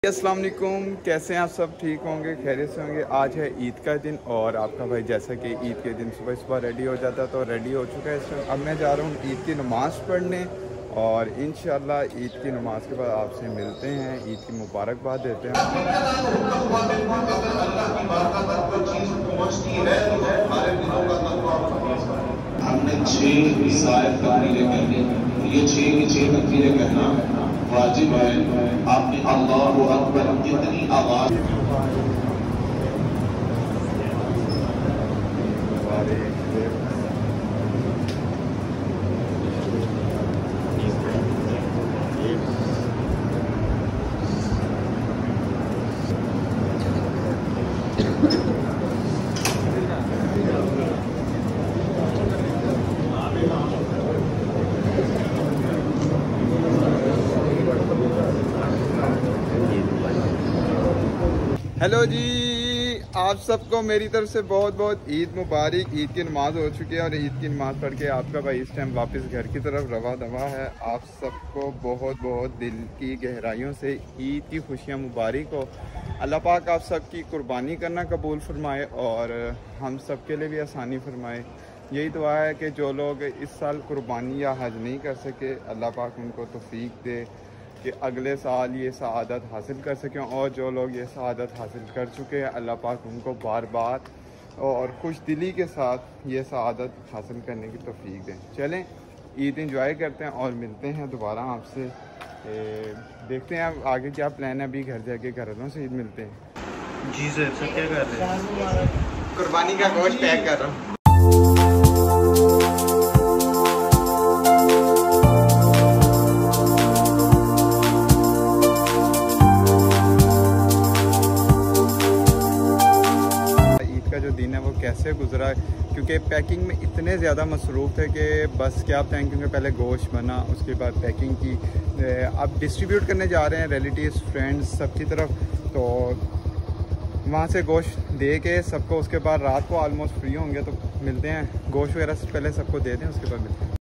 अस्सलाम वालेकुम, कैसे हैं आप? सब ठीक होंगे, खैरियत से होंगे। आज है ईद का दिन और आपका भाई जैसा कि ईद के दिन सुबह सुबह रेडी हो जाता है तो रेडी हो चुका है इस टाइम। अब मैं जा रहा हूँ ईद की नमाज़ पढ़ने और इंशाल्लाह ईद की नमाज़ के बाद आपसे मिलते हैं, ईद की मुबारकबाद देते हैं। हमने 6 तकबीरें ये 6 तकबीरें कहना वाजिब है। आपने अल्लाहु अकबर इतनी आवाज हेलो जी, आप सबको मेरी तरफ से बहुत बहुत ईद मुबारक। ईद की नमाज़ हो चुकी है और ईद की नमाज़ पढ़ के आपका भाई इस टाइम वापस घर की तरफ रवा दवा है। आप सबको बहुत बहुत दिल की गहराइयों से ईद की खुशियाँ मुबारक हो। अल्लाह पाक आप सबकी कुर्बानी करना कबूल फरमाए और हम सब के लिए भी आसानी फरमाए। यही दुआ है कि जो लोग इस साल कुर्बानी या हज नहीं कर सके, अल्लाह पाक उनको तौफीक दे कि अगले साल ये सआदत हासिल कर सकें, और जो लोग ये सआदत हासिल कर चुके हैं अल्लाह पाक उनको बार बार और खुश दिली के साथ ये सआदत हासिल करने की तौफीक दें। चलें ईद इंजॉय करते हैं और मिलते हैं दोबारा आपसे। देखते हैं अब आगे क्या प्लान है। अभी घर जाके घर वालों से ईद मिलते हैं। जी सर, सब क्या कर रहे हैं? कुर्बानी का गोश्त पैक कर रहा हूँ। दिन है वो कैसे गुजरा, क्योंकि पैकिंग में इतने ज़्यादा मसरूफ़ थे कि बस क्या बताएं। क्योंकि पहले गोश्त बना, उसके बाद पैकिंग की, अब डिस्ट्रीब्यूट करने जा रहे हैं रिलेटिव्स फ्रेंड्स सबकी तरफ, तो वहाँ से गोश्त दे के सबको, उसके बाद रात को ऑलमोस्ट फ्री होंगे तो मिलते हैं। गोश्त वगैरह से पहले सबको दे दें, उसके बाद मिलते हैं।